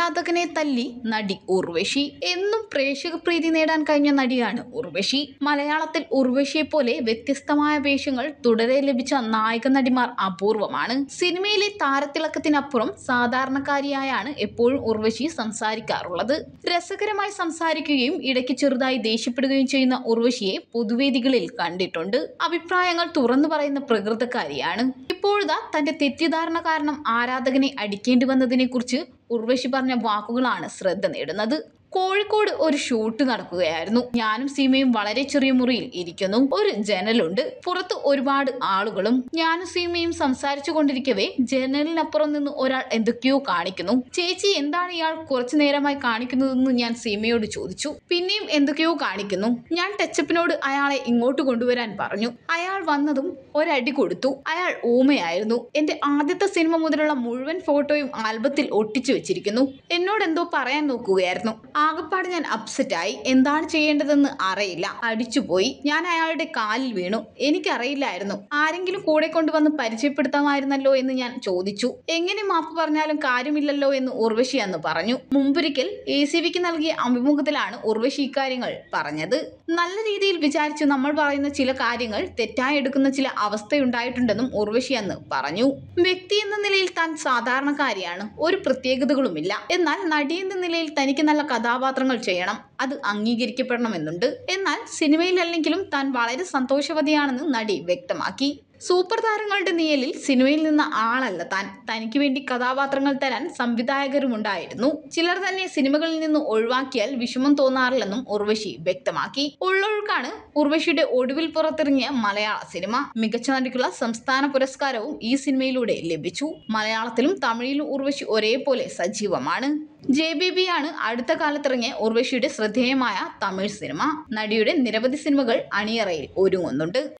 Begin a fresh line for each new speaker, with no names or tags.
ആരാധകനെ തല്ലി നടി ഉർവശി. എന്നും പ്രേക്ഷക പ്രീതി നേടാൻ കഴിഞ്ഞ നടിയാണ് ഉർവശി. മലയാളത്തിൽ ഉർവശിയെ പോലെ വ്യത്യസ്തമായ വേഷങ്ങൾ തുടരെ ലഭിച്ച നായിക നടിമാർ അപൂർവമാണ്. സിനിമയിലെ താരത്തിളക്കത്തിനപ്പുറം സാധാരണക്കാരിയായാണ് എപ്പോഴും ഉർവശി സംസാരിക്കാറുള്ളത്. രസകരമായി സംസാരിക്കുകയും ഇടയ്ക്ക് ചെറുതായി ദേഷ്യപ്പെടുകയും ചെയ്യുന്ന ഉർവശിയെ പൊതുവേദികളിൽ കണ്ടിട്ടുണ്ട്. അഭിപ്രായങ്ങൾ തുറന്നു പറയുന്ന പ്രകൃതക്കാരിയാണ്. ഇപ്പോഴത്തെ തന്റെ തെറ്റിദ്ധാരണ കാരണം ആരാധകനെ അടിക്കേണ്ടി വന്നതിനെ കുറിച്ച് ഉർവശി പറഞ്ഞ വാക്കുകളാണ് ശ്രദ്ധ നേടുന്നത്. കോഴിക്കോട് ഒരു ഷൂട്ട് നടക്കുകയായിരുന്നു. ഞാനും സീമയും വളരെ ചെറിയ മുറിയിൽ ഇരിക്കുന്നു. ഒരു ജനലുണ്ട്. പുറത്ത് ഒരുപാട് ആളുകളും. ഞാനും സീമയും സംസാരിച്ചു കൊണ്ടിരിക്കവേ ജനലിനപ്പുറം നിന്ന് ഒരാൾ എന്തൊക്കെയോ കാണിക്കുന്നു. ചേച്ചി, എന്താണ് ഇയാൾ കുറച്ചു നേരമായി കാണിക്കുന്നതെന്ന് ഞാൻ സീമയോട് ചോദിച്ചു. പിന്നെയും എന്തൊക്കെയോ കാണിക്കുന്നു. ഞാൻ ടച്ചപ്പിനോട് അയാളെ ഇങ്ങോട്ട് കൊണ്ടുവരാൻ പറഞ്ഞു. അയാൾ വന്നതും ഒരടി കൊടുത്തു. അയാൾ ഊമയായിരുന്നു. എന്റെ ആദ്യത്തെ സിനിമ മുതലുള്ള മുഴുവൻ ഫോട്ടോയും ആൽബത്തിൽ ഒട്ടിച്ചു വെച്ചിരിക്കുന്നു. എന്നോട് എന്തോ പറയാൻ നോക്കുകയായിരുന്നു. ആകപ്പാട് ഞാൻ അപ്സെറ്റായി. എന്താണ് ചെയ്യേണ്ടതെന്ന് അറിയില്ല. അടിച്ചുപോയി. ഞാൻ അയാളുടെ കാലിൽ വീണു. എനിക്കറിയില്ലായിരുന്നു. ആരെങ്കിലും കൂടെ കൊണ്ടുവന്ന് പരിചയപ്പെടുത്താമായിരുന്നല്ലോ എന്ന് ഞാൻ ചോദിച്ചു. എങ്ങനെ മാപ്പ് പറഞ്ഞാലും കാര്യമില്ലല്ലോ എന്ന് ഉർവശി അന്ന് പറഞ്ഞു. മുമ്പൊരിക്കൽ ACVക്ക് നൽകിയ അഭിമുഖത്തിലാണ് ഉർവശി ഇക്കാര്യങ്ങൾ പറഞ്ഞത്. നല്ല രീതിയിൽ വിചാരിച്ച് നമ്മൾ പറയുന്ന ചില കാര്യങ്ങൾ തെറ്റായി എടുക്കുന്ന ചില അവസ്ഥയുണ്ടായിട്ടുണ്ടെന്നും ഉർവശി അന്ന് പറഞ്ഞു. വ്യക്തി എന്ന നിലയിൽ താൻ സാധാരണക്കാരിയാണ്. ഒരു പ്രത്യേകതകളുമില്ല. എന്നാൽ നടി എന്ന നിലയിൽ തനിക്ക് നല്ല കഥാപാത്രങ്ങൾ ചെയ്യണം. അത് അംഗീകരിക്കപ്പെടണമെന്നുണ്ട്. എന്നാൽ സിനിമയിലല്ലെങ്കിലും താൻ വളരെ സന്തോഷവതിയാണെന്ന് നടി വ്യക്തമാക്കി. സൂപ്പർ താരങ്ങളുടെ നിഴലിൽ സിനിമയിൽ നിന്ന ആളല്ല താൻ. തനിക്ക് വേണ്ടി കഥാപാത്രങ്ങൾ തരാൻ സംവിധായകരുമുണ്ടായിരുന്നു. ചിലർ തന്നെ സിനിമകളിൽ നിന്ന് ഒഴിവാക്കിയാൽ വിഷമം തോന്നാറില്ലെന്നും ഉർവശി വ്യക്തമാക്കി. ഉള്ളൊഴുക്കാണ് ഉർവശിയുടെ ഒടുവിൽ പുറത്തിറങ്ങിയ മലയാള സിനിമ. മികച്ച നടിക്കുള്ള സംസ്ഥാന പുരസ്കാരവും ഈ സിനിമയിലൂടെ ലഭിച്ചു. മലയാളത്തിലും തമിഴിലും ഉർവശി ഒരേപോലെ സജീവമാണ്. JBB ആണ് അടുത്ത കാലത്തിറങ്ങിയ ഉർവശിയുടെ ശ്രദ്ധേയമായ തമിഴ് സിനിമ. നടിയുടെ നിരവധി സിനിമകൾ അണിയറയിൽ ഒരുങ്ങുന്നുണ്ട്.